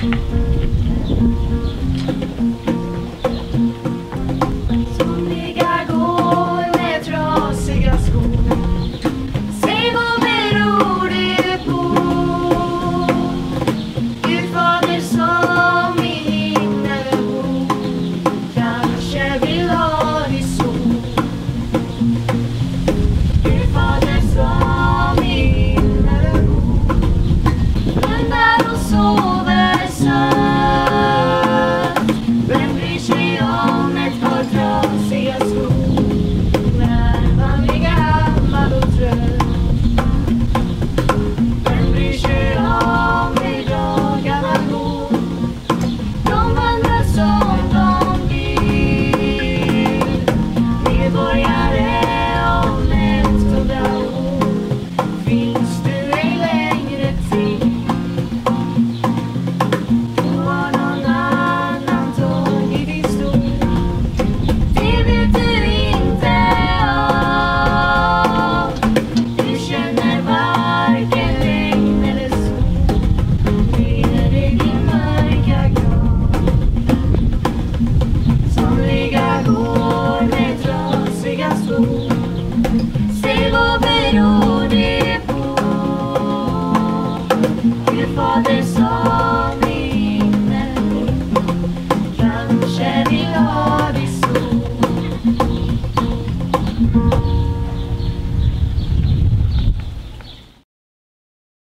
Somliga går med trasiga skor. Se vad beror det på? Gud fader som i himmelen bor, kanske vill ha dig så. Gud fader som i himmelen bor, blundar och sover.